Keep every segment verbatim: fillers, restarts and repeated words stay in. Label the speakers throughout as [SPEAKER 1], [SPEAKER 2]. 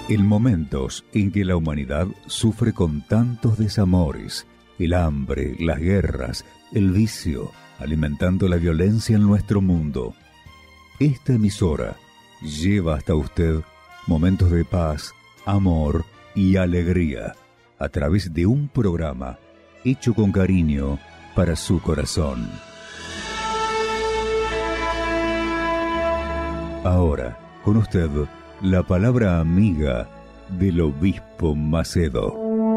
[SPEAKER 1] En momentos en que la humanidad sufre con tantos desamores, el hambre, las guerras, el vicio, alimentando la violencia en nuestro mundo, esta emisora lleva hasta usted momentos de paz, amor y alegría a través de un programa hecho con cariño para su corazón. Ahora, con usted, la palabra amiga del obispo Macedo.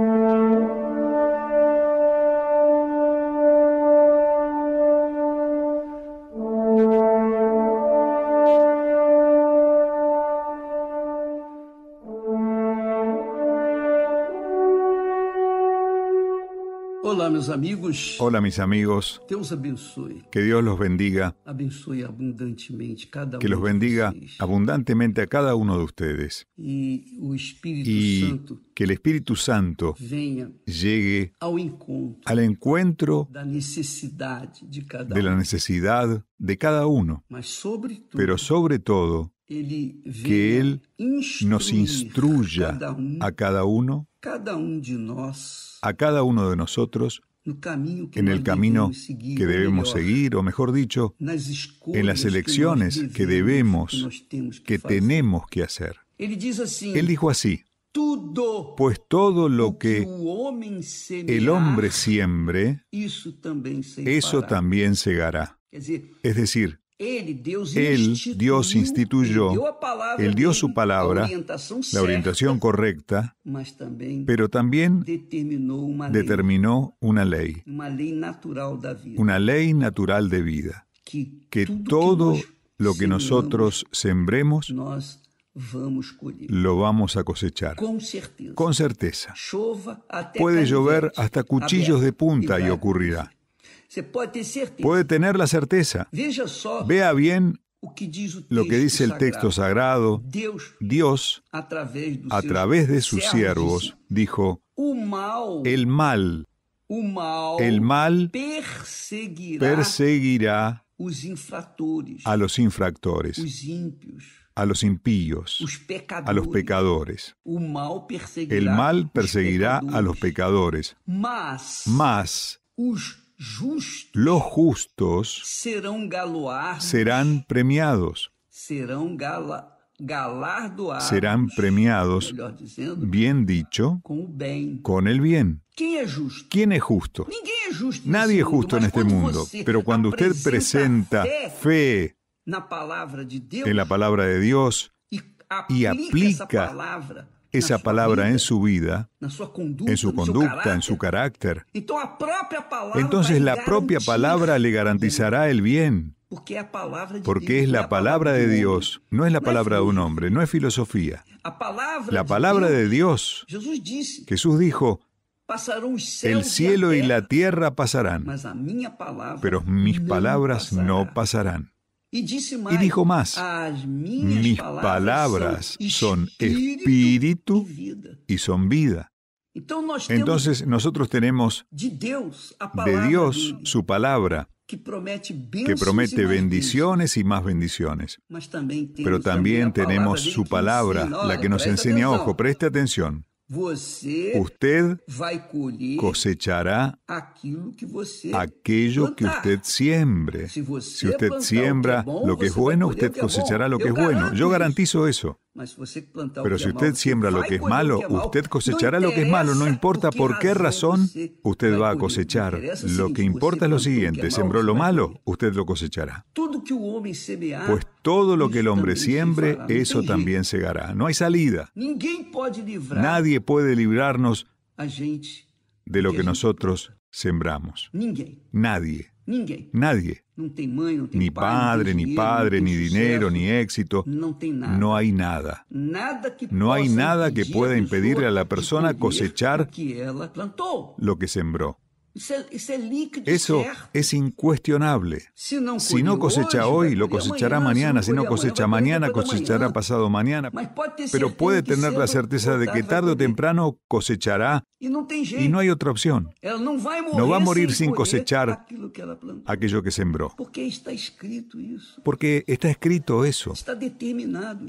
[SPEAKER 2] Olá, meus amigos.
[SPEAKER 3] Hola, mis amigos.
[SPEAKER 2] Deus abençoe.
[SPEAKER 3] Que Dios los bendiga.
[SPEAKER 2] Abençoe abundantemente cada
[SPEAKER 3] Que
[SPEAKER 2] um
[SPEAKER 3] los
[SPEAKER 2] de
[SPEAKER 3] bendiga
[SPEAKER 2] vocês.
[SPEAKER 3] abundantemente a cada uno de ustedes.
[SPEAKER 2] E o Espírito
[SPEAKER 3] Y
[SPEAKER 2] Santo
[SPEAKER 3] que el Espíritu Santo
[SPEAKER 2] venha
[SPEAKER 3] llegue
[SPEAKER 2] ao encontro
[SPEAKER 3] al encuentro
[SPEAKER 2] da necessidade de cada
[SPEAKER 3] de la
[SPEAKER 2] um.
[SPEAKER 3] necesidad de cada uno.
[SPEAKER 2] Mas, sobretudo,
[SPEAKER 3] Pero sobre todo,
[SPEAKER 2] ele venha
[SPEAKER 3] que Él
[SPEAKER 2] instruir
[SPEAKER 3] nos instruya
[SPEAKER 2] cada um,
[SPEAKER 3] a cada uno,
[SPEAKER 2] cada um de nós
[SPEAKER 3] a cada uno de nosotros,
[SPEAKER 2] no caminho que
[SPEAKER 3] en
[SPEAKER 2] nós
[SPEAKER 3] el camino
[SPEAKER 2] devemos seguir,
[SPEAKER 3] que
[SPEAKER 2] ou
[SPEAKER 3] debemos
[SPEAKER 2] melhor,
[SPEAKER 3] seguir, o mejor dicho,
[SPEAKER 2] nas escolhas
[SPEAKER 3] en las elecciones
[SPEAKER 2] que
[SPEAKER 3] que
[SPEAKER 2] nós devemos,
[SPEAKER 3] debemos,
[SPEAKER 2] que nós temos que,
[SPEAKER 3] que
[SPEAKER 2] fazer.
[SPEAKER 3] tenemos que hacer.
[SPEAKER 2] Ele diz assim:
[SPEAKER 3] Él dijo así:
[SPEAKER 2] tudo
[SPEAKER 3] pues todo lo
[SPEAKER 2] o que
[SPEAKER 3] que
[SPEAKER 2] o homem semear,
[SPEAKER 3] el hombre siembre,
[SPEAKER 2] isso também se
[SPEAKER 3] eso
[SPEAKER 2] fará.
[SPEAKER 3] también segará.
[SPEAKER 2] Quer dizer,
[SPEAKER 3] Es decir,
[SPEAKER 2] ele, Deus
[SPEAKER 3] Él,
[SPEAKER 2] instituiu,
[SPEAKER 3] Dios instituyó,
[SPEAKER 2] ele deu a palavra
[SPEAKER 3] Él dio
[SPEAKER 2] dele,
[SPEAKER 3] su palabra,
[SPEAKER 2] a orientação
[SPEAKER 3] la
[SPEAKER 2] certa,
[SPEAKER 3] orientación correcta,
[SPEAKER 2] mas também
[SPEAKER 3] pero también
[SPEAKER 2] determinou uma lei,
[SPEAKER 3] determinó una ley,
[SPEAKER 2] uma lei natural da vida,
[SPEAKER 3] una ley natural de vida,
[SPEAKER 2] que,
[SPEAKER 3] que
[SPEAKER 2] tudo
[SPEAKER 3] todo
[SPEAKER 2] que nós
[SPEAKER 3] lo que
[SPEAKER 2] semeamos,
[SPEAKER 3] nosotros sembremos
[SPEAKER 2] nós vamos colher.
[SPEAKER 3] lo vamos a cosechar.
[SPEAKER 2] Com certeza.
[SPEAKER 3] Con certeza.
[SPEAKER 2] Chova até
[SPEAKER 3] Puede llover
[SPEAKER 2] canivete
[SPEAKER 3] hasta cuchillos de
[SPEAKER 2] aberto,
[SPEAKER 3] punta
[SPEAKER 2] e
[SPEAKER 3] y
[SPEAKER 2] vai
[SPEAKER 3] ocurrirá.
[SPEAKER 2] acontecer. Você pode ter certeza.
[SPEAKER 3] Puede tener la certeza.
[SPEAKER 2] Veja só
[SPEAKER 3] Vea bien
[SPEAKER 2] o que diz o
[SPEAKER 3] lo que
[SPEAKER 2] texto
[SPEAKER 3] dice el texto sagrado.
[SPEAKER 2] Deus,
[SPEAKER 3] Dios,
[SPEAKER 2] através dos
[SPEAKER 3] a
[SPEAKER 2] seus
[SPEAKER 3] través de sus
[SPEAKER 2] servos,
[SPEAKER 3] siervos, dijo:
[SPEAKER 2] o mal,
[SPEAKER 3] el mal,
[SPEAKER 2] o mal,
[SPEAKER 3] el mal
[SPEAKER 2] perseguirá
[SPEAKER 3] perseguirá
[SPEAKER 2] os infratores,
[SPEAKER 3] a los infractores,
[SPEAKER 2] os ímpios,
[SPEAKER 3] a los impíos,
[SPEAKER 2] os pecadores.
[SPEAKER 3] a los pecadores.
[SPEAKER 2] O mal perseguirá
[SPEAKER 3] El mal
[SPEAKER 2] os
[SPEAKER 3] perseguirá a los
[SPEAKER 2] pecadores.
[SPEAKER 3] pecadores.
[SPEAKER 2] Mas
[SPEAKER 3] Mas
[SPEAKER 2] os justos
[SPEAKER 3] los justos
[SPEAKER 2] serão galardoados,
[SPEAKER 3] serán premiados,
[SPEAKER 2] serão gala, galardoados,
[SPEAKER 3] serán premiados,
[SPEAKER 2] melhor dizendo,
[SPEAKER 3] bien dicho,
[SPEAKER 2] com o bem.
[SPEAKER 3] con el bien.
[SPEAKER 2] Quem é justo?
[SPEAKER 3] ¿Quién es justo?
[SPEAKER 2] Ninguém é justo.
[SPEAKER 3] Nadie
[SPEAKER 2] nesse
[SPEAKER 3] es justo
[SPEAKER 2] mundo,
[SPEAKER 3] en
[SPEAKER 2] mas
[SPEAKER 3] este
[SPEAKER 2] quando
[SPEAKER 3] mundo,
[SPEAKER 2] você
[SPEAKER 3] pero cuando usted presenta
[SPEAKER 2] fé
[SPEAKER 3] fe
[SPEAKER 2] na palavra de Deus
[SPEAKER 3] en la palabra de Dios
[SPEAKER 2] e
[SPEAKER 3] y
[SPEAKER 2] aplica,
[SPEAKER 3] aplica
[SPEAKER 2] essa palavra,
[SPEAKER 3] esa
[SPEAKER 2] na sua
[SPEAKER 3] palabra
[SPEAKER 2] vida,
[SPEAKER 3] en su vida,
[SPEAKER 2] na sua conduta,
[SPEAKER 3] en su
[SPEAKER 2] no seu
[SPEAKER 3] conducta, en su
[SPEAKER 2] caráter,
[SPEAKER 3] carácter,
[SPEAKER 2] então a própria palavra
[SPEAKER 3] entonces
[SPEAKER 2] vai
[SPEAKER 3] la propia
[SPEAKER 2] garantir,
[SPEAKER 3] palabra le garantizará el bien,
[SPEAKER 2] porque é a palavra de
[SPEAKER 3] porque
[SPEAKER 2] Deus,
[SPEAKER 3] es
[SPEAKER 2] não é
[SPEAKER 3] la
[SPEAKER 2] a palavra
[SPEAKER 3] palabra
[SPEAKER 2] do
[SPEAKER 3] de
[SPEAKER 2] homem.
[SPEAKER 3] Dios, no es la
[SPEAKER 2] Não é
[SPEAKER 3] palabra de un
[SPEAKER 2] filosofia.
[SPEAKER 3] hombre, no es filosofía.
[SPEAKER 2] A palavra
[SPEAKER 3] La
[SPEAKER 2] de
[SPEAKER 3] palabra
[SPEAKER 2] Deus,
[SPEAKER 3] de Dios.
[SPEAKER 2] Jesus disse,
[SPEAKER 3] Jesús dijo:
[SPEAKER 2] passarão os céus
[SPEAKER 3] el cielo
[SPEAKER 2] e
[SPEAKER 3] y
[SPEAKER 2] a terra,
[SPEAKER 3] la tierra pasarán,
[SPEAKER 2] mas a minha palavra
[SPEAKER 3] pero mis
[SPEAKER 2] não
[SPEAKER 3] palabras
[SPEAKER 2] passará.
[SPEAKER 3] no pasarán.
[SPEAKER 2] E disse mais,
[SPEAKER 3] Y dijo más:
[SPEAKER 2] as minhas
[SPEAKER 3] mis
[SPEAKER 2] palavras
[SPEAKER 3] palabras
[SPEAKER 2] são
[SPEAKER 3] son
[SPEAKER 2] espírito
[SPEAKER 3] espíritu
[SPEAKER 2] e vida.
[SPEAKER 3] y son vida.
[SPEAKER 2] Então nós temos
[SPEAKER 3] Entonces nosotros tenemos
[SPEAKER 2] de Deus a palavra
[SPEAKER 3] de Dios
[SPEAKER 2] dele,
[SPEAKER 3] su palabra,
[SPEAKER 2] que promete
[SPEAKER 3] que
[SPEAKER 2] bênçãos
[SPEAKER 3] promete
[SPEAKER 2] e mais
[SPEAKER 3] bendiciones y más bendiciones.
[SPEAKER 2] bênçãos. Mas também temos
[SPEAKER 3] Pero también
[SPEAKER 2] também a palavra
[SPEAKER 3] tenemos
[SPEAKER 2] dele
[SPEAKER 3] su
[SPEAKER 2] que
[SPEAKER 3] palabra,
[SPEAKER 2] ensina,
[SPEAKER 3] la
[SPEAKER 2] olha,
[SPEAKER 3] que nos
[SPEAKER 2] presta
[SPEAKER 3] enseña,
[SPEAKER 2] atenção,
[SPEAKER 3] ojo, preste atención.
[SPEAKER 2] Você
[SPEAKER 3] Usted
[SPEAKER 2] vai colher
[SPEAKER 3] cosechará
[SPEAKER 2] aquilo que você
[SPEAKER 3] aquello que
[SPEAKER 2] plantar.
[SPEAKER 3] usted siembre.
[SPEAKER 2] Se você
[SPEAKER 3] Si usted
[SPEAKER 2] plantar
[SPEAKER 3] siembra
[SPEAKER 2] o que é bom,
[SPEAKER 3] lo que es
[SPEAKER 2] você vai
[SPEAKER 3] bueno,
[SPEAKER 2] colher
[SPEAKER 3] usted
[SPEAKER 2] o que é
[SPEAKER 3] cosechará
[SPEAKER 2] bom.
[SPEAKER 3] lo que
[SPEAKER 2] Eu
[SPEAKER 3] es bueno.
[SPEAKER 2] garanto
[SPEAKER 3] Yo
[SPEAKER 2] isso.
[SPEAKER 3] garantizo eso.
[SPEAKER 2] Mas se você plantar o
[SPEAKER 3] Pero
[SPEAKER 2] que
[SPEAKER 3] si
[SPEAKER 2] é
[SPEAKER 3] usted
[SPEAKER 2] mal,
[SPEAKER 3] siembra
[SPEAKER 2] você
[SPEAKER 3] lo
[SPEAKER 2] vai
[SPEAKER 3] que es
[SPEAKER 2] colher
[SPEAKER 3] malo,
[SPEAKER 2] o que é mal.
[SPEAKER 3] usted
[SPEAKER 2] Não
[SPEAKER 3] cosechará lo que es malo. No
[SPEAKER 2] interessa
[SPEAKER 3] importa por qué razón
[SPEAKER 2] você
[SPEAKER 3] usted
[SPEAKER 2] vai
[SPEAKER 3] va a
[SPEAKER 2] colher.
[SPEAKER 3] cosechar.
[SPEAKER 2] Interessa o
[SPEAKER 3] Lo
[SPEAKER 2] seguinte,
[SPEAKER 3] que importa es lo
[SPEAKER 2] você plantou o que
[SPEAKER 3] siguiente:
[SPEAKER 2] é mal,
[SPEAKER 3] sembró
[SPEAKER 2] você
[SPEAKER 3] lo
[SPEAKER 2] vai
[SPEAKER 3] malo,
[SPEAKER 2] colher.
[SPEAKER 3] usted lo cosechará.
[SPEAKER 2] Tudo que o homem semear,
[SPEAKER 3] Pues todo lo que el
[SPEAKER 2] isso
[SPEAKER 3] hombre
[SPEAKER 2] também se
[SPEAKER 3] siembre,
[SPEAKER 2] fará. Não
[SPEAKER 3] eso
[SPEAKER 2] tem
[SPEAKER 3] también
[SPEAKER 2] jeito.
[SPEAKER 3] segará. No hay salida.
[SPEAKER 2] Ninguém pode livrar
[SPEAKER 3] Nadie puede librarnos
[SPEAKER 2] a gente
[SPEAKER 3] de lo
[SPEAKER 2] que
[SPEAKER 3] que
[SPEAKER 2] a gente
[SPEAKER 3] nosotros sembramos.
[SPEAKER 2] Ninguém.
[SPEAKER 3] Nadie.
[SPEAKER 2] Ninguém.
[SPEAKER 3] Nadie.
[SPEAKER 2] Não tem mãe, não tem
[SPEAKER 3] Ni
[SPEAKER 2] pai, não
[SPEAKER 3] padre,
[SPEAKER 2] tem
[SPEAKER 3] ni
[SPEAKER 2] dinheiro,
[SPEAKER 3] padre,
[SPEAKER 2] não
[SPEAKER 3] ni
[SPEAKER 2] tem
[SPEAKER 3] dinero,
[SPEAKER 2] sucesso,
[SPEAKER 3] ni éxito.
[SPEAKER 2] não tem nada.
[SPEAKER 3] No hay nada.
[SPEAKER 2] Nada que
[SPEAKER 3] No hay
[SPEAKER 2] possa
[SPEAKER 3] nada que
[SPEAKER 2] impedir
[SPEAKER 3] pueda
[SPEAKER 2] a
[SPEAKER 3] impedirle a la
[SPEAKER 2] pessoa
[SPEAKER 3] persona
[SPEAKER 2] de colher
[SPEAKER 3] cosechar
[SPEAKER 2] o que ela plantou.
[SPEAKER 3] lo que sembró.
[SPEAKER 2] Isso é, isso é líquido
[SPEAKER 3] Eso
[SPEAKER 2] certo.
[SPEAKER 3] es incuestionable.
[SPEAKER 2] Se não,
[SPEAKER 3] Si no cosecha hoy, lo cosechará mañana. Si no cosecha mañana, cosechará pasado mañana. Pero puede tener la certeza de que tarde o temprano cosechará
[SPEAKER 2] E não tem jeito.
[SPEAKER 3] y no hay otra opción.
[SPEAKER 2] Ela não vai morrer
[SPEAKER 3] No va a morir
[SPEAKER 2] sem
[SPEAKER 3] sin
[SPEAKER 2] colher
[SPEAKER 3] cosechar
[SPEAKER 2] aquilo que ela plantou.
[SPEAKER 3] aquello que sembró.
[SPEAKER 2] Porque está escrito isso.
[SPEAKER 3] Porque está escrito eso.
[SPEAKER 2] Está determinado isso.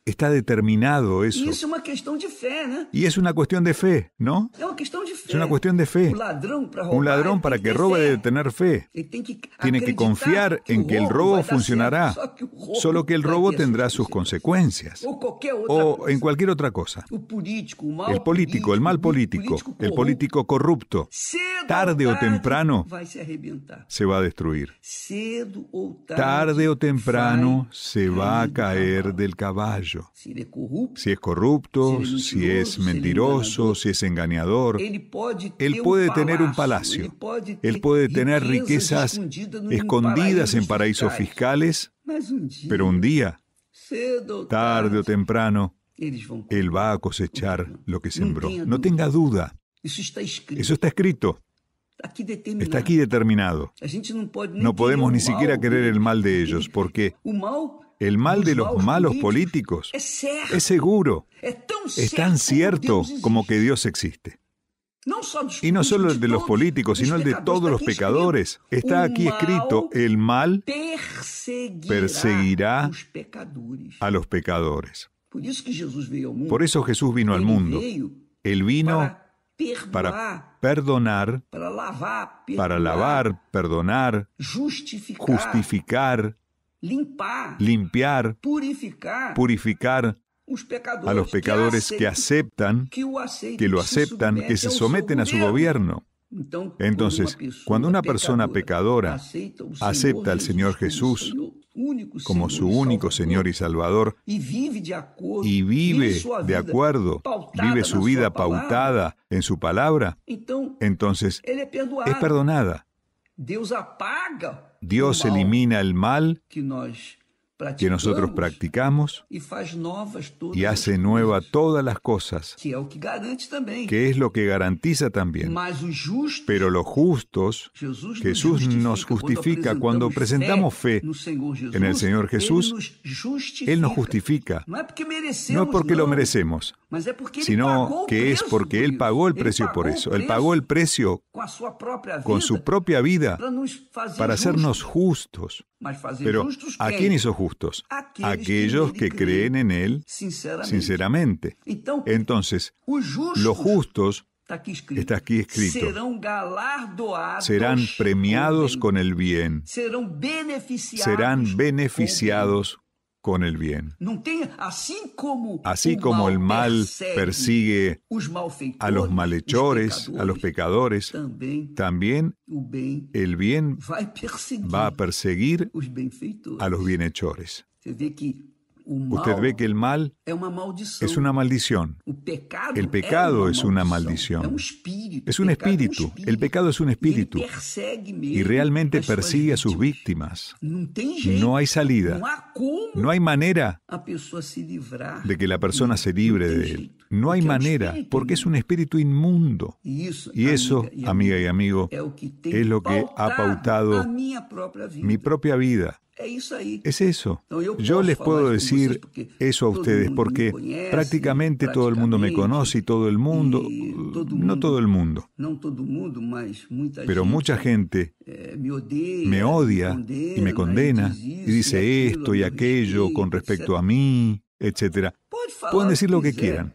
[SPEAKER 3] Está determinado
[SPEAKER 2] E
[SPEAKER 3] eso.
[SPEAKER 2] isso é uma questão de fé, né?
[SPEAKER 3] Y es una cuestión de fe, ¿no?
[SPEAKER 2] É uma questão de fé.
[SPEAKER 3] Es una cuestión de fe.
[SPEAKER 2] O ladrão, para roubar,
[SPEAKER 3] Un ladrón
[SPEAKER 2] ele
[SPEAKER 3] para
[SPEAKER 2] tem
[SPEAKER 3] que
[SPEAKER 2] ter
[SPEAKER 3] robe
[SPEAKER 2] fé.
[SPEAKER 3] debe tener fe.
[SPEAKER 2] Ele tem que
[SPEAKER 3] Tiene que
[SPEAKER 2] acreditar
[SPEAKER 3] confiar
[SPEAKER 2] que o
[SPEAKER 3] en que el
[SPEAKER 2] roubo
[SPEAKER 3] robo
[SPEAKER 2] vai dar
[SPEAKER 3] funcionará,
[SPEAKER 2] certo, só que o roubo
[SPEAKER 3] solo que el
[SPEAKER 2] vai
[SPEAKER 3] robo
[SPEAKER 2] ter
[SPEAKER 3] tendrá
[SPEAKER 2] suas
[SPEAKER 3] sus consecuencias.
[SPEAKER 2] Ou qualquer outra
[SPEAKER 3] O
[SPEAKER 2] coisa.
[SPEAKER 3] en cualquier otra cosa.
[SPEAKER 2] O político, o mal
[SPEAKER 3] El político, el mal político, el político corrupto,
[SPEAKER 2] cedo
[SPEAKER 3] tarde
[SPEAKER 2] ou
[SPEAKER 3] o temprano
[SPEAKER 2] vai se arrebentar.
[SPEAKER 3] se va a destruir.
[SPEAKER 2] Cedo ou tarde,
[SPEAKER 3] Tarde o temprano
[SPEAKER 2] vai
[SPEAKER 3] se va a
[SPEAKER 2] cair
[SPEAKER 3] caer
[SPEAKER 2] do cavalo.
[SPEAKER 3] del caballo.
[SPEAKER 2] Se ele é corrupto,
[SPEAKER 3] Si es corrupto,
[SPEAKER 2] Si
[SPEAKER 3] si
[SPEAKER 2] es
[SPEAKER 3] es
[SPEAKER 2] mentiroso,
[SPEAKER 3] mentiroso, si es engañador,
[SPEAKER 2] ele pode ter
[SPEAKER 3] él
[SPEAKER 2] um
[SPEAKER 3] puede tener un
[SPEAKER 2] palácio,
[SPEAKER 3] palacio.
[SPEAKER 2] ele pode
[SPEAKER 3] Él
[SPEAKER 2] ter
[SPEAKER 3] puede tener
[SPEAKER 2] riquezas
[SPEAKER 3] riquezas
[SPEAKER 2] escondidas num
[SPEAKER 3] escondidas en
[SPEAKER 2] paraíso
[SPEAKER 3] paraísos fiscales,
[SPEAKER 2] Mas um dia,
[SPEAKER 3] pero un día,
[SPEAKER 2] cedo ou
[SPEAKER 3] tarde o
[SPEAKER 2] tarde,
[SPEAKER 3] temprano,
[SPEAKER 2] eles vão
[SPEAKER 3] él va a cosechar lo que sembró.
[SPEAKER 2] tenha
[SPEAKER 3] No
[SPEAKER 2] dúvida.
[SPEAKER 3] tenga duda.
[SPEAKER 2] Isso está escrito,
[SPEAKER 3] Eso está escrito,
[SPEAKER 2] está aqui determinado.
[SPEAKER 3] está aquí determinado.
[SPEAKER 2] A gente não pode nem
[SPEAKER 3] No podemos
[SPEAKER 2] querer
[SPEAKER 3] ni
[SPEAKER 2] o mal
[SPEAKER 3] siquiera querer el mal de
[SPEAKER 2] deles,
[SPEAKER 3] ellos, porque
[SPEAKER 2] o mal
[SPEAKER 3] el mal de los malos políticos
[SPEAKER 2] é certo,
[SPEAKER 3] es seguro,
[SPEAKER 2] é tão
[SPEAKER 3] es tan cierto como que Dios existe.
[SPEAKER 2] Não só dos
[SPEAKER 3] Y no solo el
[SPEAKER 2] políticos,
[SPEAKER 3] de los
[SPEAKER 2] todos
[SPEAKER 3] políticos,
[SPEAKER 2] os
[SPEAKER 3] sino el de
[SPEAKER 2] pecadores,
[SPEAKER 3] todos los
[SPEAKER 2] está aqui
[SPEAKER 3] pecadores.
[SPEAKER 2] escrito,
[SPEAKER 3] Está
[SPEAKER 2] o
[SPEAKER 3] aquí
[SPEAKER 2] mal
[SPEAKER 3] escrito, el mal
[SPEAKER 2] perseguirá,
[SPEAKER 3] perseguirá
[SPEAKER 2] os pecadores.
[SPEAKER 3] a los pecadores.
[SPEAKER 2] Por isso que Jesus veio ao mundo.
[SPEAKER 3] Por eso Jesús vino al
[SPEAKER 2] Ele
[SPEAKER 3] mundo.
[SPEAKER 2] veio
[SPEAKER 3] Él vino
[SPEAKER 2] para perdoar,
[SPEAKER 3] para perdonar,
[SPEAKER 2] para lavar, perdoar,
[SPEAKER 3] para lavar, perdonar,
[SPEAKER 2] justificar,
[SPEAKER 3] justificar,
[SPEAKER 2] limpar,
[SPEAKER 3] limpiar,
[SPEAKER 2] purificar
[SPEAKER 3] purificar
[SPEAKER 2] os pecadores
[SPEAKER 3] a los pecadores que aceptan,
[SPEAKER 2] que, o aceitam,
[SPEAKER 3] que lo
[SPEAKER 2] se
[SPEAKER 3] aceptan, que se
[SPEAKER 2] submetem ao
[SPEAKER 3] someten a
[SPEAKER 2] seu
[SPEAKER 3] su gobierno.
[SPEAKER 2] Então,
[SPEAKER 3] Entonces, cuando una persona pecadora
[SPEAKER 2] aceita o
[SPEAKER 3] acepta al Señor
[SPEAKER 2] como
[SPEAKER 3] Jesús
[SPEAKER 2] Senhor, único
[SPEAKER 3] como su
[SPEAKER 2] Senhor e
[SPEAKER 3] único
[SPEAKER 2] Salvador,
[SPEAKER 3] Señor y Salvador,
[SPEAKER 2] y vive de acuerdo,
[SPEAKER 3] y vive
[SPEAKER 2] sua
[SPEAKER 3] de
[SPEAKER 2] vida
[SPEAKER 3] acuerdo,
[SPEAKER 2] pautada
[SPEAKER 3] vive
[SPEAKER 2] na
[SPEAKER 3] su
[SPEAKER 2] sua
[SPEAKER 3] vida
[SPEAKER 2] palavra,
[SPEAKER 3] pautada en su palabra,
[SPEAKER 2] então
[SPEAKER 3] entonces
[SPEAKER 2] ele é perdoado.
[SPEAKER 3] es perdonada.
[SPEAKER 2] Deus apaga
[SPEAKER 3] Dios
[SPEAKER 2] o mal
[SPEAKER 3] elimina el mal
[SPEAKER 2] que nós
[SPEAKER 3] que nosotros
[SPEAKER 2] praticamos
[SPEAKER 3] practicamos
[SPEAKER 2] e faz novas todas
[SPEAKER 3] y
[SPEAKER 2] as
[SPEAKER 3] hace nueva
[SPEAKER 2] coisas,
[SPEAKER 3] todas las cosas,
[SPEAKER 2] que é o que garante também.
[SPEAKER 3] que es lo que garantiza también.
[SPEAKER 2] Mas os justos,
[SPEAKER 3] Pero los justos,
[SPEAKER 2] Jesus,
[SPEAKER 3] Jesús nos justifica cuando presentamos fe
[SPEAKER 2] no Senhor Jesus,
[SPEAKER 3] en el Señor Jesús.
[SPEAKER 2] Ele nos justifica.
[SPEAKER 3] Él nos justifica.
[SPEAKER 2] Não é porque merecemos,
[SPEAKER 3] No es porque lo
[SPEAKER 2] não,
[SPEAKER 3] merecemos,
[SPEAKER 2] mas é porque ele
[SPEAKER 3] sino
[SPEAKER 2] pagou o
[SPEAKER 3] que es
[SPEAKER 2] preço
[SPEAKER 3] porque
[SPEAKER 2] por
[SPEAKER 3] Él
[SPEAKER 2] isso.
[SPEAKER 3] pagó el
[SPEAKER 2] Ele
[SPEAKER 3] precio
[SPEAKER 2] pagou
[SPEAKER 3] por
[SPEAKER 2] o
[SPEAKER 3] eso. Él
[SPEAKER 2] preço
[SPEAKER 3] pagó el precio
[SPEAKER 2] com a sua própria vida
[SPEAKER 3] con su propia vida
[SPEAKER 2] para nos fazer
[SPEAKER 3] para hacernos
[SPEAKER 2] justos.
[SPEAKER 3] justos.
[SPEAKER 2] Mas fazer
[SPEAKER 3] Pero
[SPEAKER 2] justos
[SPEAKER 3] ¿a
[SPEAKER 2] quem?
[SPEAKER 3] quién hizo justos?
[SPEAKER 2] Aqueles
[SPEAKER 3] Aquellos
[SPEAKER 2] que
[SPEAKER 3] que
[SPEAKER 2] nele
[SPEAKER 3] creen en Él
[SPEAKER 2] sinceramente.
[SPEAKER 3] sinceramente.
[SPEAKER 2] Então,
[SPEAKER 3] Entonces,
[SPEAKER 2] os justos,
[SPEAKER 3] los justos
[SPEAKER 2] está aqui escrito,
[SPEAKER 3] está aquí escrito,
[SPEAKER 2] serão galardoados
[SPEAKER 3] serán premiados
[SPEAKER 2] com
[SPEAKER 3] con el bien,
[SPEAKER 2] serão beneficiados
[SPEAKER 3] serán beneficiados con el bien.
[SPEAKER 2] Não tem, assim como
[SPEAKER 3] Así
[SPEAKER 2] o
[SPEAKER 3] como el mal
[SPEAKER 2] persegue
[SPEAKER 3] persigue
[SPEAKER 2] os malfeitores,
[SPEAKER 3] a los malhechores,
[SPEAKER 2] os
[SPEAKER 3] a los pecadores,
[SPEAKER 2] também
[SPEAKER 3] también
[SPEAKER 2] o bem
[SPEAKER 3] el bien
[SPEAKER 2] vai perseguir
[SPEAKER 3] va a perseguir
[SPEAKER 2] os benfeitores.
[SPEAKER 3] a los bienhechores.
[SPEAKER 2] Você vê que o mal
[SPEAKER 3] Usted ve que el mal
[SPEAKER 2] é uma maldição.
[SPEAKER 3] es una maldición.
[SPEAKER 2] O pecado
[SPEAKER 3] El pecado
[SPEAKER 2] é
[SPEAKER 3] es una maldición.
[SPEAKER 2] É um espírito.
[SPEAKER 3] Es un
[SPEAKER 2] O pecado é um
[SPEAKER 3] espíritu. El pecado es un
[SPEAKER 2] E ele
[SPEAKER 3] espíritu.
[SPEAKER 2] persegue mesmo
[SPEAKER 3] Y realmente
[SPEAKER 2] as suas
[SPEAKER 3] persigue a sus
[SPEAKER 2] vítimas.
[SPEAKER 3] víctimas.
[SPEAKER 2] Não tem jeito.
[SPEAKER 3] No hay salida.
[SPEAKER 2] Não há como
[SPEAKER 3] No hay manera
[SPEAKER 2] a pessoa se livrar.
[SPEAKER 3] de que la persona se libre de él. No hay
[SPEAKER 2] Porque é um
[SPEAKER 3] manera,
[SPEAKER 2] espírito
[SPEAKER 3] porque es un espíritu inmundo.
[SPEAKER 2] E isso,
[SPEAKER 3] Y eso, amiga y amigo,
[SPEAKER 2] é o que tem
[SPEAKER 3] es lo que ha pautado
[SPEAKER 2] a minha própria vida.
[SPEAKER 3] mi propia vida.
[SPEAKER 2] É isso aí.
[SPEAKER 3] Es eso.
[SPEAKER 2] Então, eu
[SPEAKER 3] Yo
[SPEAKER 2] posso
[SPEAKER 3] les
[SPEAKER 2] falar
[SPEAKER 3] puedo
[SPEAKER 2] isso com vocês
[SPEAKER 3] decir
[SPEAKER 2] porque
[SPEAKER 3] eso a
[SPEAKER 2] todo
[SPEAKER 3] ustedes
[SPEAKER 2] mundo
[SPEAKER 3] porque
[SPEAKER 2] me conhece,
[SPEAKER 3] prácticamente todo el mundo me conoce y todo el mundo,
[SPEAKER 2] y todo
[SPEAKER 3] no
[SPEAKER 2] mundo-
[SPEAKER 3] todo el mundo,
[SPEAKER 2] Não todo mundo, mas muita
[SPEAKER 3] pero
[SPEAKER 2] gente
[SPEAKER 3] mucha gente
[SPEAKER 2] eh, me odeia,
[SPEAKER 3] me odia
[SPEAKER 2] condena,
[SPEAKER 3] y me condena
[SPEAKER 2] diz isso
[SPEAKER 3] y dice
[SPEAKER 2] aquilo
[SPEAKER 3] esto y
[SPEAKER 2] a meu
[SPEAKER 3] aquello
[SPEAKER 2] respeito,
[SPEAKER 3] con respecto
[SPEAKER 2] etcétera.
[SPEAKER 3] a mí, etcétera.
[SPEAKER 2] Pode falar
[SPEAKER 3] Pueden
[SPEAKER 2] o
[SPEAKER 3] decir lo que
[SPEAKER 2] quiser.
[SPEAKER 3] quieran.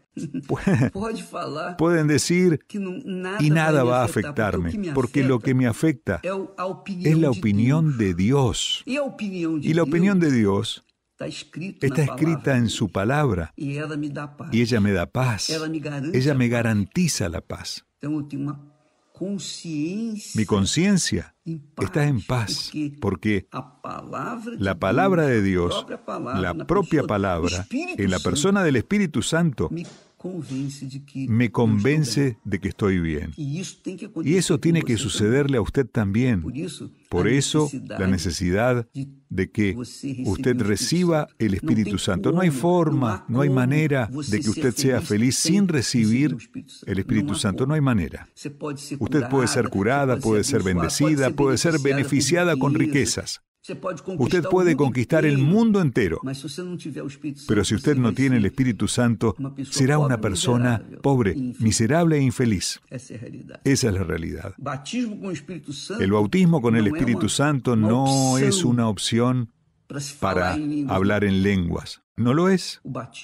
[SPEAKER 2] Pode falar
[SPEAKER 3] Pueden decir
[SPEAKER 2] que não, nada
[SPEAKER 3] y nada
[SPEAKER 2] vai
[SPEAKER 3] va a
[SPEAKER 2] me afetar,
[SPEAKER 3] afectarme,
[SPEAKER 2] porque,
[SPEAKER 3] porque lo que me afecta
[SPEAKER 2] é o- a opinião
[SPEAKER 3] es la
[SPEAKER 2] de
[SPEAKER 3] opinión
[SPEAKER 2] Deus.
[SPEAKER 3] de Dios.
[SPEAKER 2] E a opinião de
[SPEAKER 3] Y la opinión
[SPEAKER 2] Deus
[SPEAKER 3] de Dios
[SPEAKER 2] está escrito
[SPEAKER 3] está
[SPEAKER 2] na
[SPEAKER 3] escrita
[SPEAKER 2] palavra
[SPEAKER 3] en su palabra
[SPEAKER 2] e ela me dá paz.
[SPEAKER 3] y ella me da paz.
[SPEAKER 2] Ela me garante
[SPEAKER 3] Ella
[SPEAKER 2] a
[SPEAKER 3] me
[SPEAKER 2] paz.
[SPEAKER 3] garantiza la paz.
[SPEAKER 2] Então eu tenho uma consciência
[SPEAKER 3] Mi conciencia
[SPEAKER 2] em paz,
[SPEAKER 3] está en paz
[SPEAKER 2] porque
[SPEAKER 3] porque
[SPEAKER 2] a palavra de
[SPEAKER 3] la palabra de
[SPEAKER 2] Deus,
[SPEAKER 3] Dios,
[SPEAKER 2] a própria palavra,
[SPEAKER 3] la
[SPEAKER 2] na
[SPEAKER 3] propia
[SPEAKER 2] pessoa do
[SPEAKER 3] palabra,
[SPEAKER 2] Espírito
[SPEAKER 3] en la
[SPEAKER 2] Santo,
[SPEAKER 3] persona del Espíritu Santo,
[SPEAKER 2] me convence de que
[SPEAKER 3] me
[SPEAKER 2] eu estou
[SPEAKER 3] convence de que estoy bien.
[SPEAKER 2] bem. E isso tem que
[SPEAKER 3] Y
[SPEAKER 2] acontecer
[SPEAKER 3] eso
[SPEAKER 2] com
[SPEAKER 3] tiene
[SPEAKER 2] você
[SPEAKER 3] que
[SPEAKER 2] também.
[SPEAKER 3] sucederle a usted también.
[SPEAKER 2] Por isso,
[SPEAKER 3] Por
[SPEAKER 2] a
[SPEAKER 3] eso,
[SPEAKER 2] necessidade
[SPEAKER 3] la necesidad de que
[SPEAKER 2] você receber
[SPEAKER 3] usted
[SPEAKER 2] o Espírito
[SPEAKER 3] reciba
[SPEAKER 2] Santo.
[SPEAKER 3] el
[SPEAKER 2] Não
[SPEAKER 3] Espíritu
[SPEAKER 2] tem
[SPEAKER 3] Santo. No hay
[SPEAKER 2] como,
[SPEAKER 3] forma,
[SPEAKER 2] não há
[SPEAKER 3] no hay
[SPEAKER 2] como
[SPEAKER 3] manera
[SPEAKER 2] você
[SPEAKER 3] de que
[SPEAKER 2] ser
[SPEAKER 3] usted sea feliz
[SPEAKER 2] sem
[SPEAKER 3] sin
[SPEAKER 2] receber
[SPEAKER 3] recibir
[SPEAKER 2] o Espírito Santo.
[SPEAKER 3] el Espíritu
[SPEAKER 2] Não há
[SPEAKER 3] Santo.
[SPEAKER 2] como.
[SPEAKER 3] No hay manera.
[SPEAKER 2] Você pode ser
[SPEAKER 3] Usted puede ser curada,
[SPEAKER 2] você
[SPEAKER 3] puede
[SPEAKER 2] pode
[SPEAKER 3] ser
[SPEAKER 2] abençoada,
[SPEAKER 3] bendecida, puede ser beneficiada con
[SPEAKER 2] riqueza.
[SPEAKER 3] riquezas.
[SPEAKER 2] Você pode conquistar
[SPEAKER 3] Usted
[SPEAKER 2] o
[SPEAKER 3] puede
[SPEAKER 2] mundo
[SPEAKER 3] conquistar el
[SPEAKER 2] inteiro,
[SPEAKER 3] mundo entero.
[SPEAKER 2] mas se você não tiver o Espírito Santo,
[SPEAKER 3] Pero si usted
[SPEAKER 2] você
[SPEAKER 3] no
[SPEAKER 2] vai
[SPEAKER 3] tiene el
[SPEAKER 2] ser
[SPEAKER 3] Espíritu Santo,
[SPEAKER 2] uma pessoa
[SPEAKER 3] será
[SPEAKER 2] pobre,
[SPEAKER 3] una persona
[SPEAKER 2] miserável,
[SPEAKER 3] pobre,
[SPEAKER 2] infeliz.
[SPEAKER 3] miserable e infeliz.
[SPEAKER 2] Essa é a realidade.
[SPEAKER 3] Esa es la realidad.
[SPEAKER 2] Batismo com o Espírito Santo
[SPEAKER 3] El bautismo con el
[SPEAKER 2] não é
[SPEAKER 3] Espíritu
[SPEAKER 2] uma-
[SPEAKER 3] Santo
[SPEAKER 2] uma
[SPEAKER 3] no
[SPEAKER 2] opção.
[SPEAKER 3] es una opción para hablar en lenguas. ¿No lo es?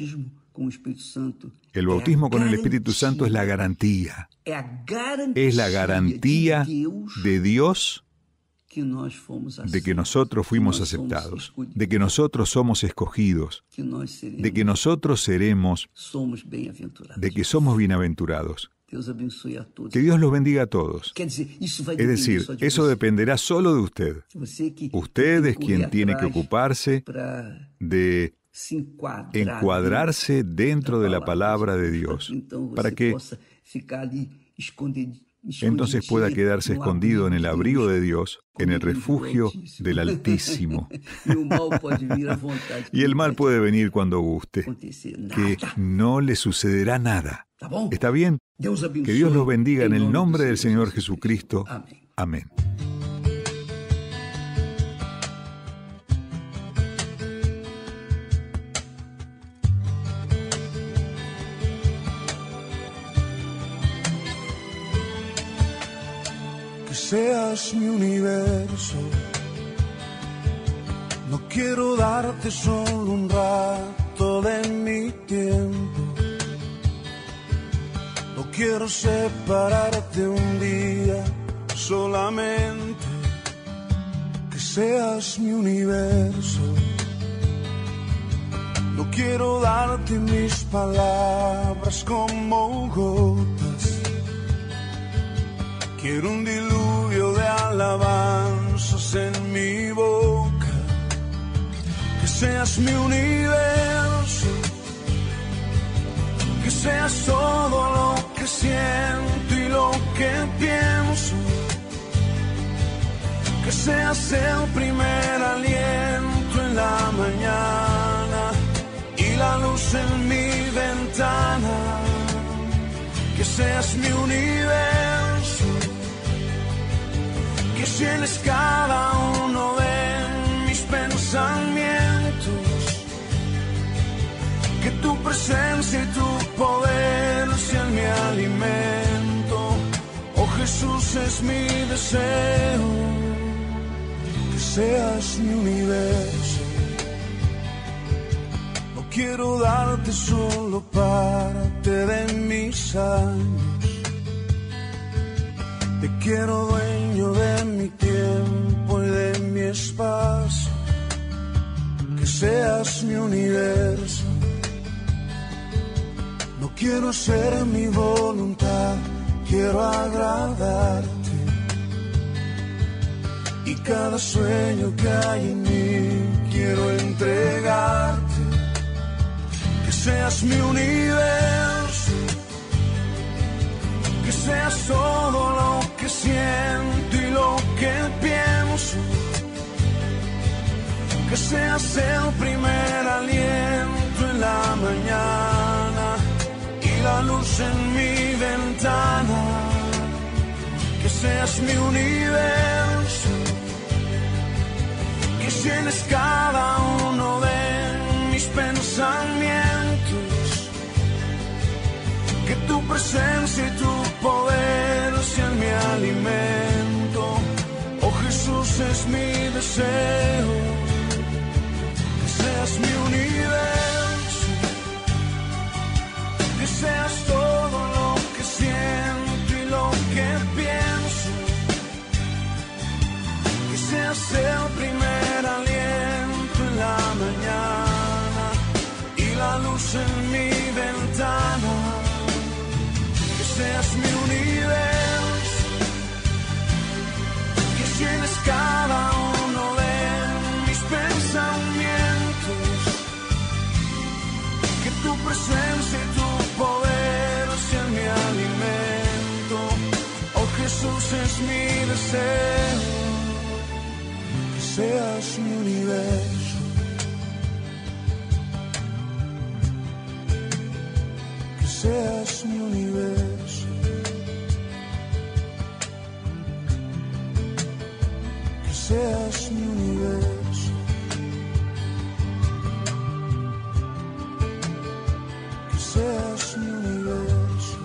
[SPEAKER 3] El bautismo con el Espíritu Santo es la garantía. Es la garantía de Dios de que nosotros fuimos aceptados, de que nosotros somos escogidos, de que nosotros seremos, de que somos bienaventurados. Que Dios los bendiga a todos. Es decir, eso dependerá solo de usted. Usted es quien tiene que ocuparse de encuadrarse dentro de la palabra de Dios, para que entonces pueda quedarse escondido en el abrigo de Dios, en el refugio del Altísimo. Y el mal puede venir cuando guste, que no le sucederá nada. ¿Está bien? Que Dios los bendiga en el nombre del Señor Jesucristo. Amén.
[SPEAKER 4] Seas mi universo, no quiero darte solo un rato de mi tiempo, no quiero separarte un día solamente, que seas mi universo, no quiero darte mis palabras como gotas. Quiero un diluvio de alabanzas en mi boca, que seas mi universo, que seas todo lo que siento y lo que pienso, que seas el primer aliento en la mañana y la luz en mi ventana, que seas mi universo, que llenes cada uno de mis pensamientos, que tu presencia y tu poder sean mi alimento. Oh Jesús, es mi deseo, que seas mi universo. No quiero darte solo parte de mis años, te quiero dueño de mi tiempo y de mi espacio, que seas mi universo. No quiero hacer mi voluntad, quiero agradarte. Y cada sueño que hay en mí quiero entregarte, que seas mi universo, que seas todo lo que siento y lo que pienso, que seas el primer aliento en la mañana y la luz en mi ventana, que seas mi universo, que llenes cada uno de mis pensamientos, que tu presencia y tu poder sean mi alimento. Oh Jesús, es mi deseo, que seas mi universo, que seas todo lo que siento y lo que pienso, que seas el primer aliento en la mañana y la luz en mi ventana, que seas mi universo, que llenes cada uno de mis pensamientos, que tu presencia y tu poder sean mi alimento. Oh Jesús, es mi deseo, que seas mi universo, que seas mi universo, que seas mi universo, que seas mi universo.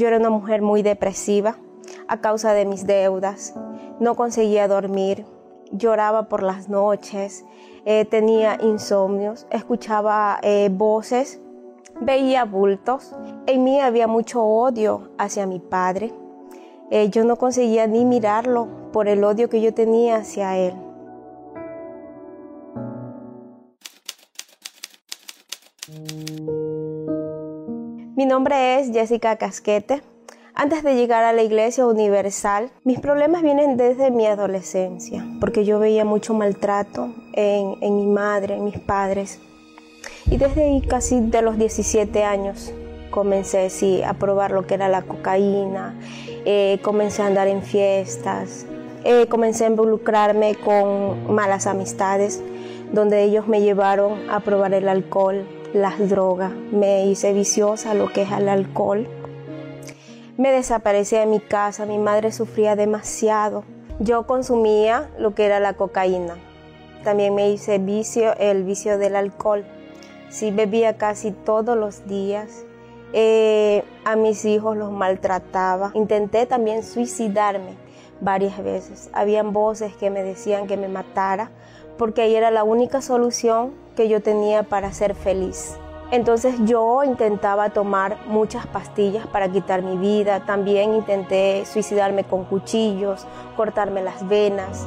[SPEAKER 5] yo era una mujer muy depresiva a causa de mis deudas. No conseguía dormir, lloraba por las noches, eh, tenía insomnios, escuchaba eh, voces, veía bultos. En mí había mucho odio hacia mi padre. Eh, yo no conseguía ni mirarlo por el odio que yo tenía hacia él. Mi nombre es Jessica Casquete. Antes de llegar a la Iglesia Universal, mis problemas vienen desde mi adolescencia, porque yo veía mucho maltrato en, en mi madre, en mis padres. Y desde ahí, casi de los diecisiete años, comencé sí, a probar lo que era la cocaína, eh, comencé a andar en fiestas, eh, comencé a involucrarme con malas amistades, donde ellos me llevaron a probar el alcohol, las drogas. Me hice viciosa a lo que es el alcohol. Me desaparecí de mi casa, mi madre sufría demasiado. Yo consumía lo que era la cocaína. También me hice vicio, el vicio del alcohol. Sí, bebía casi todos los días. Eh, a mis hijos los maltrataba. Intenté también suicidarme varias veces. Habían voces que me decían que me matara, porque ahí era la única solución que yo tenía para ser feliz. Entonces yo intentaba tomar muchas pastillas para quitar mi vida. También intenté suicidarme con cuchillos, cortarme las venas.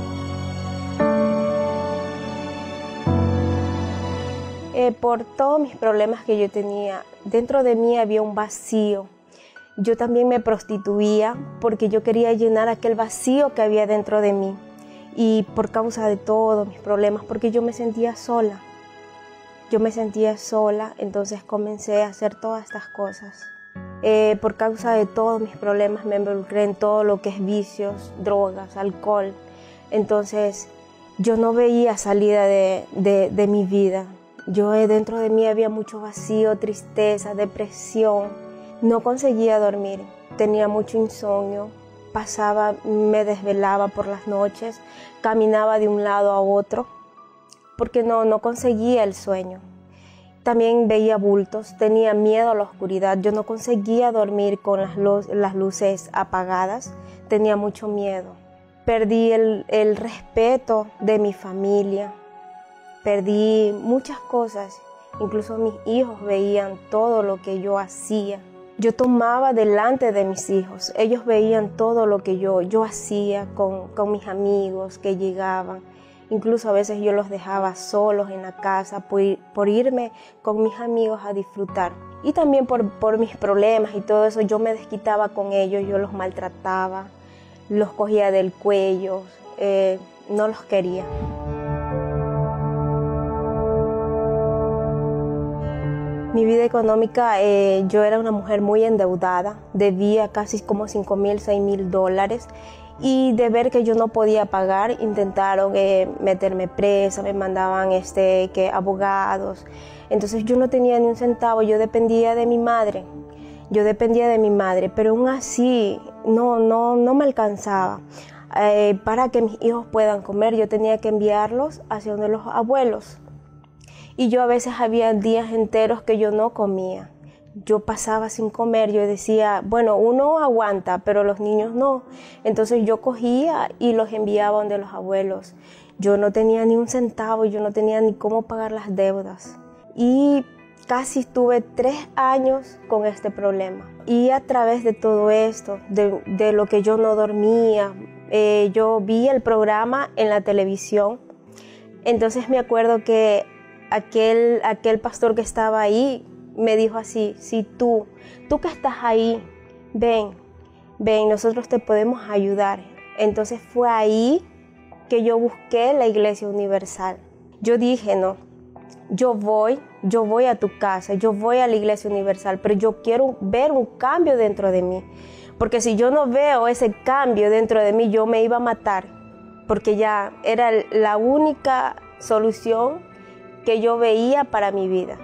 [SPEAKER 5] Eh, por todos mis problemas que yo tenía, dentro de mí había un vacío. Yo también me prostituía porque yo quería llenar aquel vacío que había dentro de mí. Y por causa de todos mis problemas, porque yo me sentía sola. Yo me sentía sola, entonces comencé a hacer todas estas cosas. Eh, por causa de todos mis problemas me involucré en todo lo que es vicios, drogas, alcohol. Entonces yo no veía salida de, de, de mi vida. Yo eh, dentro de mí había mucho vacío, tristeza, depresión. No conseguía dormir, tenía mucho insomnio. Pasaba, me desvelaba por las noches, caminaba de un lado a otro, porque no, no conseguía el sueño. También veía bultos, tenía miedo a la oscuridad. Yo no conseguía dormir con las, luz, las luces apagadas, tenía mucho miedo. Perdí el, el respeto de mi familia, perdí muchas cosas. Incluso mis hijos veían todo lo que yo hacía. Yo tomaba delante de mis hijos, ellos veían todo lo que yo, yo hacía con, con mis amigos que llegaban. Incluso a veces yo los dejaba solos en la casa por, ir, por irme con mis amigos a disfrutar. Y también por, por mis problemas y todo eso, yo me desquitaba con ellos, yo los maltrataba, los cogía del cuello, eh, no los quería. Mi vida económica, eh, yo era una mujer muy endeudada, debía casi como cinco mil, seis mil dólares. Y de ver que yo no podía pagar, intentaron eh, meterme presa, me mandaban este, que abogados. Entonces yo no tenía ni un centavo, yo dependía de mi madre. Yo dependía de mi madre, pero aún así no, no, no me alcanzaba. Eh, para que mis hijos puedan comer, yo tenía que enviarlos hacia uno de los abuelos. Y yo a veces había días enteros que yo no comía. Yo pasaba sin comer, yo decía, bueno, uno aguanta, pero los niños no. Entonces yo cogía y los enviaba donde los abuelos. Yo no tenía ni un centavo, yo no tenía ni cómo pagar las deudas. Y casi estuve tres años con este problema. Y a través de todo esto, de, de lo que yo no dormía, eh, yo vi el programa en la televisión. Entonces me acuerdo que aquel, aquel pastor que estaba ahí, me dijo así, si tú, tú que estás ahí, ven, ven, nosotros te podemos ayudar. Entonces fue ahí que yo busqué la Iglesia Universal. Yo dije, no, yo voy, yo voy a tu casa, yo voy a la Iglesia Universal, pero yo quiero ver un cambio dentro de mí. Porque si yo no veo ese cambio dentro de mí, yo me iba a matar, porque ya era la única solución que yo veía para mi vida.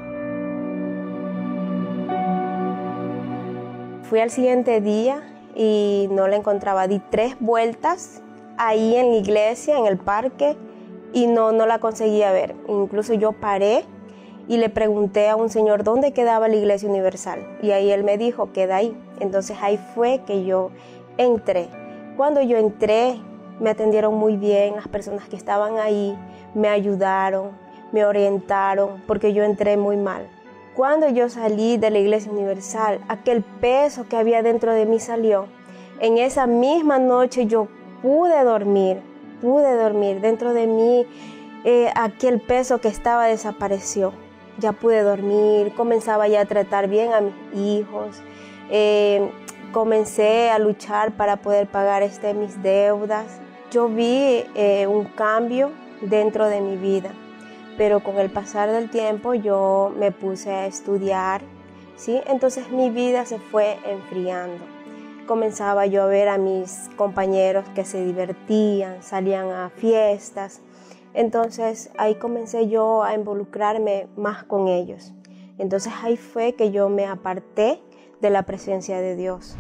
[SPEAKER 5] Fui al siguiente día y no la encontraba. Di tres vueltas ahí en la iglesia, en el parque, y no, no la conseguía ver. Incluso yo paré y le pregunté a un señor dónde quedaba la Iglesia Universal. Y ahí él me dijo, queda ahí. Entonces ahí fue que yo entré. Cuando yo entré, me atendieron muy bien, las personas que estaban ahí me ayudaron, me orientaron, porque yo entré muy mal. Cuando yo salí de la Iglesia Universal, aquel peso que había dentro de mí salió. En esa misma noche yo pude dormir, pude dormir. Dentro de mí eh, aquel peso que estaba desapareció. Ya pude dormir, comenzaba ya a tratar bien a mis hijos. Eh, comencé a luchar para poder pagar este, mis deudas. Yo vi eh, un cambio dentro de mi vida. Pero con el pasar del tiempo yo me puse a estudiar, ¿sí? Entonces mi vida se fue enfriando. Comenzaba yo a ver a mis compañeros que se divertían, salían a fiestas. Entonces ahí comencé yo a involucrarme más con ellos. Entonces ahí fue que yo me aparté de la presencia de Dios.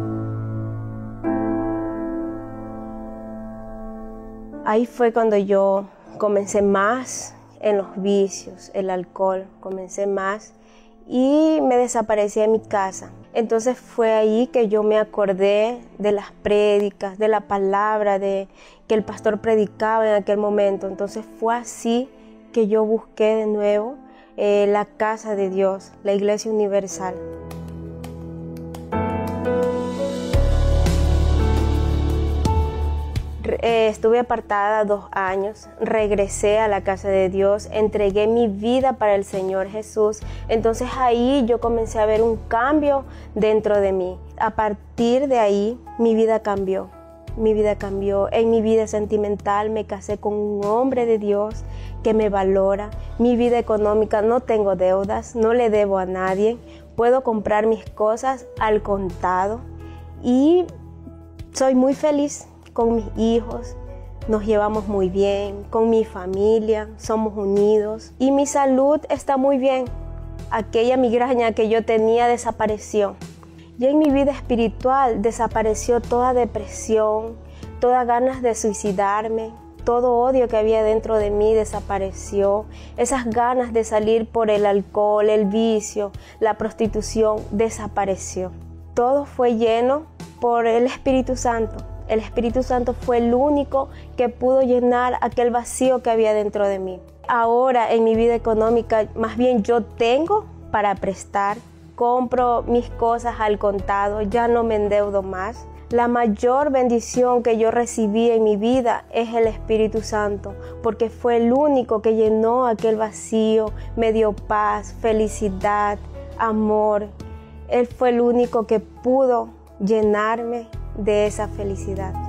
[SPEAKER 5] Ahí fue cuando yo comencé más en los vicios, el alcohol, comencé más y me desaparecí de mi casa. Entonces fue ahí que yo me acordé de las prédicas, de la palabra de, que el pastor predicaba en aquel momento. Entonces fue así que yo busqué de nuevo eh, la casa de Dios, la Iglesia Universal. Eh, estuve apartada dos años, regresé a la casa de Dios, entregué mi vida para el Señor Jesús. Entonces ahí yo comencé a ver un cambio dentro de mí. A partir de ahí mi vida cambió, mi vida cambió. En mi vida sentimental me casé con un hombre de Dios que me valora. Mi vida económica, no tengo deudas, no le debo a nadie. Puedo comprar mis cosas al contado y soy muy feliz. Con mis hijos nos llevamos muy bien, con mi familia somos unidos y mi salud está muy bien. Aquella migraña que yo tenía desapareció. Y en mi vida espiritual desapareció toda depresión, todas ganas de suicidarme, todo odio que había dentro de mí desapareció. Esas ganas de salir por el alcohol, el vicio, la prostitución desapareció. Todo fue lleno por el Espíritu Santo. El Espíritu Santo fue el único que pudo llenar aquel vacío que había dentro de mí. Ahora en mi vida económica, más bien yo tengo para prestar, compro mis cosas al contado, ya no me endeudo más. La mayor bendición que yo recibí en mi vida es el Espíritu Santo, porque fue el único que llenó aquel vacío, me dio paz, felicidad, amor. Él fue el único que pudo llenarme de esa felicidad.